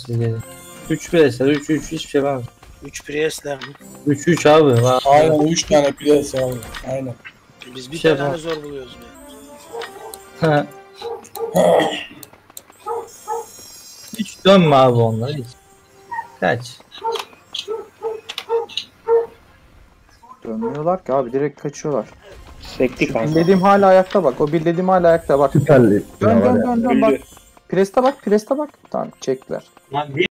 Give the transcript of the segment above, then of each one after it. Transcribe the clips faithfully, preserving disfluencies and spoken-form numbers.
siz gelin. üç Priest'ler, üç üç hiçbir şey var. üç Priest'ler mi? üç üç abi. Var. Aynen üç tane Priest abi. Aynen. Biz bir Şey tane var. zor buluyoruz be. Hiç dönme abi onlar hiç. Kaç. Dönmüyorlar ki abi, direkt kaçıyorlar. Sektik kanka. Bildiğim hala ayakta bak. O bildiğim hala ayakta bak. Süperli. Dön dön dön dön bak. Öldü. Preste bak, preste bak. Tamam, çektiler. Lan bir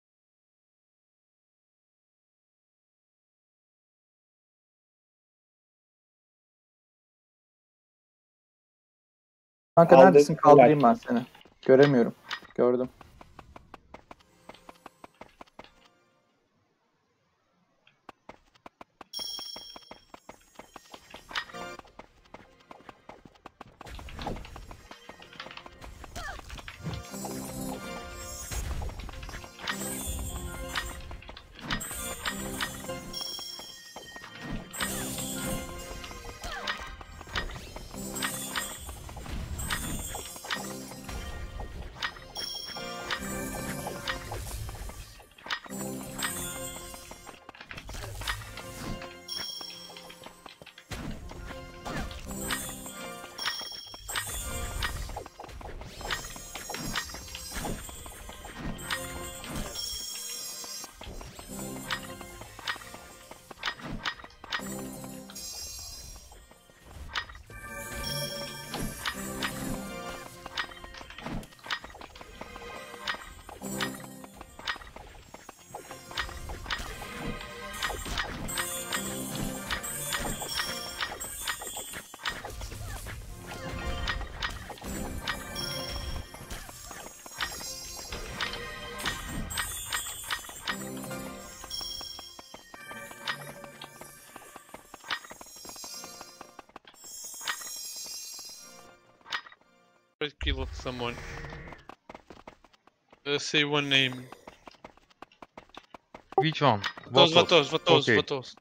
Kanka Aldım, neredesin? Kaldırayım helal. ben seni. Göremiyorum. Gördüm. I'll kill someone. Uh, say one name. Which one? Vatos, Vatos, Vatos, Okay. Vatos.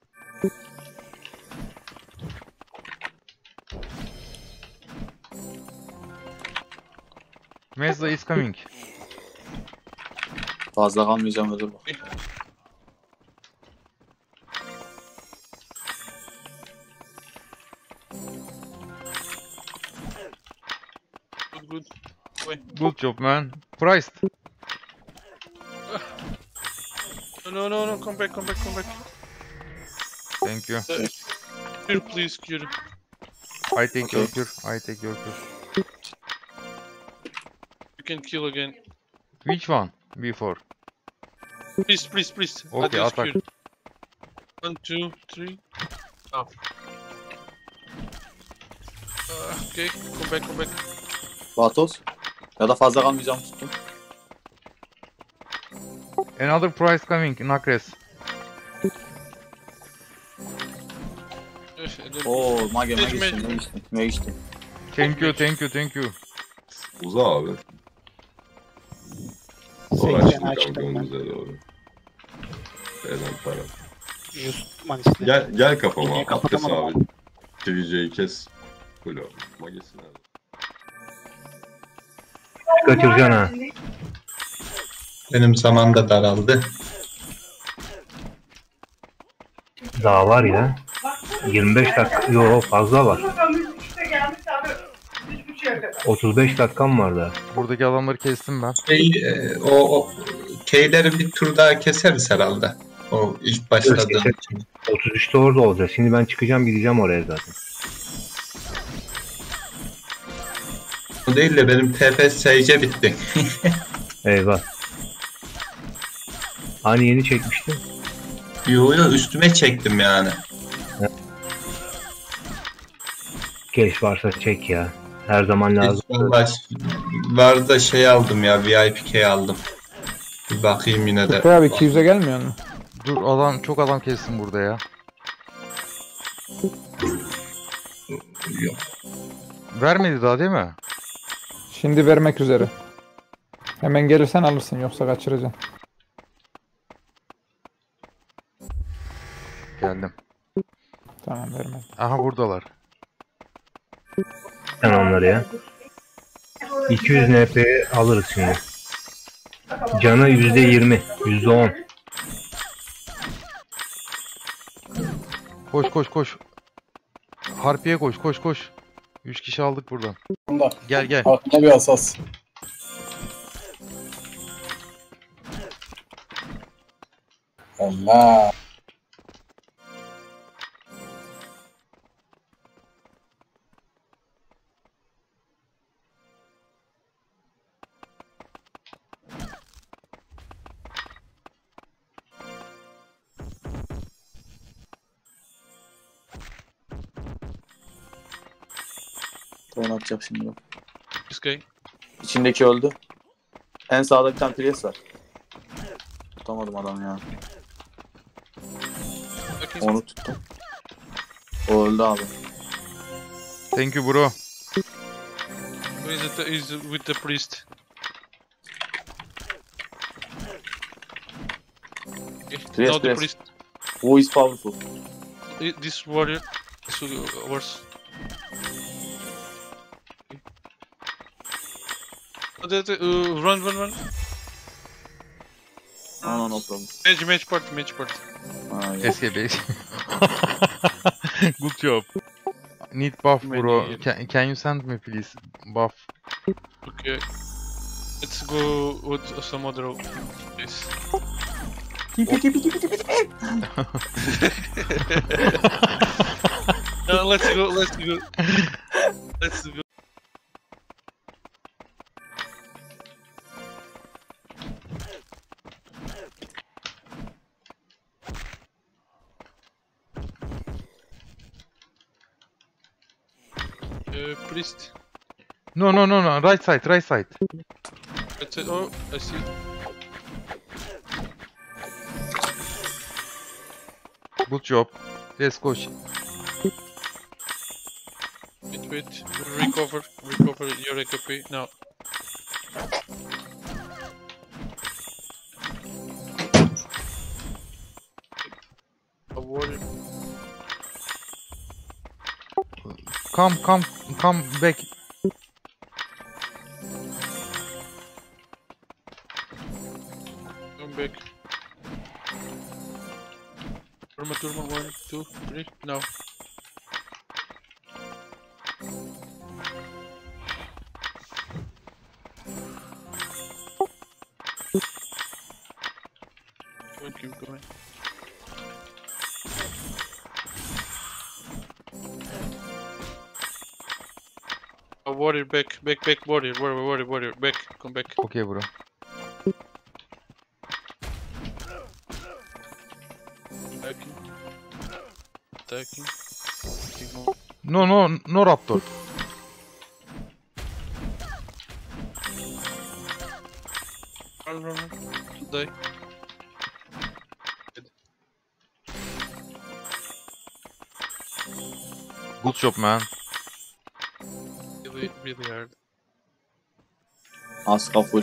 Mezza is coming. Fazla kalmayacağım, özür bak. Good, good. Wait. Good job, man. Priced. No, no, no, no, come back, come back, come back. Thank you. Uh, Cure, please, cure. I take Okay. your cure. I take your cure. You can kill again. Which one? Before. Please, please, please. Okay, Adios, attack. cure. One, two, three. Oh. Uh, okay, come back, come back. Vatos. Ya da fazla kalmayacağım, tuttum. Another prize coming. Nakres. Eh, then- Oo, mage mage Mage, içtim, mage. mage içtim, mage içtim. Thank you, thank you, thank you. Uza abi. seksen Dolaştı açtım ben. kankamıza doğru. Elen para. Just manisle. Gel, gel kafama. Yine Abdest kapatamadım abi. T V C'yi kes. Böyle magesi nerede? Kaçıracaksın ha. Benim zaman da daraldı. Daha var ya. yirmi beş dakika. Yo, fazla var. otuz beş dakikam var daha. Buradaki adamları kestim ben. Şey, e, o, o keyleri bir tur daha keseriz herhalde. O ilk başladığım için. otuz üçte orada olacağız. Şimdi ben çıkacağım, gideceğim oraya zaten. O değil de benim T P S C bitti. Eyvah. Hani yeni çekmiştin? Yo yo, üstüme çektim yani. Keş varsa çek ya. Her zaman lazım. Baş, var da şey aldım ya, V I P key aldım. Bir bakayım yine de. Abi iki yüze gelmiyor mu? Dur, adam çok adam kestim burada ya. Yok. Vermedi daha değil mi? Şimdi vermek üzere. Hemen gelirsen alırsın, yoksa kaçıracaksın. Geldim. Tamam, vermem. Aha buradalar. Sen onları ya. iki yüz N P'yi alırız şimdi. Canı yüzde yirmi. Yüzde on. Koş koş koş. Harpiye koş koş koş. Üç kişi aldık buradan. Bunda. Gel gel. Aklına bir asas. Allah. Onu atacak şimdi bak. This guy. İçindeki öldü. En sağda bir tane Priest var. Tutamadım adamı ya. Okay. Onu tuttum. O öldü abi. Thank you bro. Who is it? Is with the priest? Okay. Priest, Now the priest. priest. Who is powerful? I- This warrior. This is ours. Okay. Uh, the- the- uh, run, run, run. No no no problem. Match, match party, match party. Ha, yok. Escape escape. Good job. Need buff bro. Can, can you send me please buff? Okay. Let's go with some other place. No, let's go, let's go. Let's go. Uh, priest. No no no no. Right side right side. That's it. Oh, I see. Good job. Let's go. Wait, wait. Recover, recover your H P now. A warrior. Come come come back. Come back. Turma, turma, one, two, three, now. Go and keep going. A warrior back, back, back, warrior, warrior, warrior, warrior, back, come back. Okay bro. Attacking. Attacking. Keep moving. No no no raptor. Run, run, run. Die. Good job man. Really, really hard. Aska full.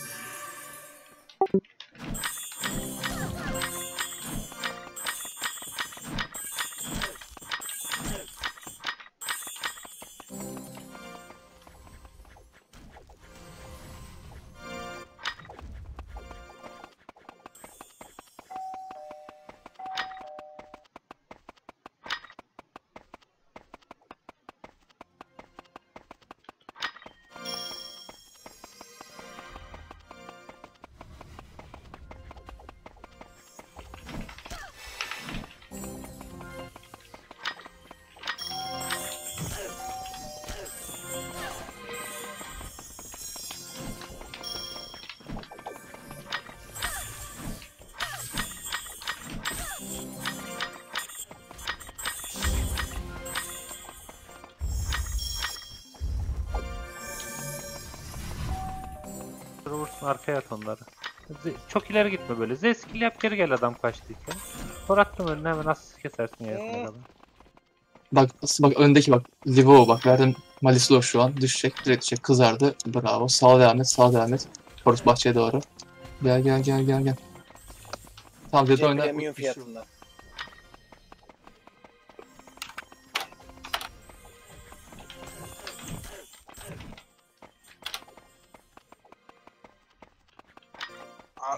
Vursun arkaya at onları. Z- Çok ileri gitme böyle. Z skill yap geri gel adam kaçtıyken. Tor attım önüne hemen asist kesersin yakın adamı. Bak bak öndeki bak Livo bak verdim Malislo şu an düşecek direkt düşecek kızardı bravo sağa devam et sağa devam et Forest bahçeye doğru gel gel gel gel gel tamam dedi oyna Premium fiyatında.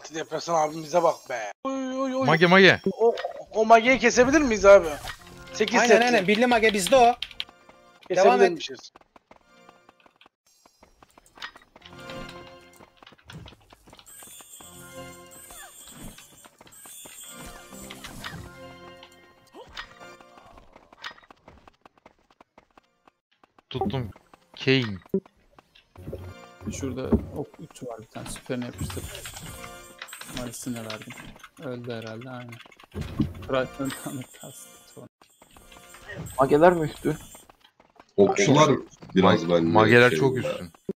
Antidepresan abimize bak be. Oy oy oy. Mage mage. O, o mageyi kesebilir miyiz abi? sekiz Aynen setli. aynen. Birli mage bizde o. Devam et. Kesebilirmişiz. Tuttum. Kane. Şurada ok üç var bir tane. Süperini yapıştır. Malisine verdim. Öldü herhalde aynen. Brighton kastı. Mageler mi üstü? Okçular biraz Mag- bence Mageler şey çok ya. üstün.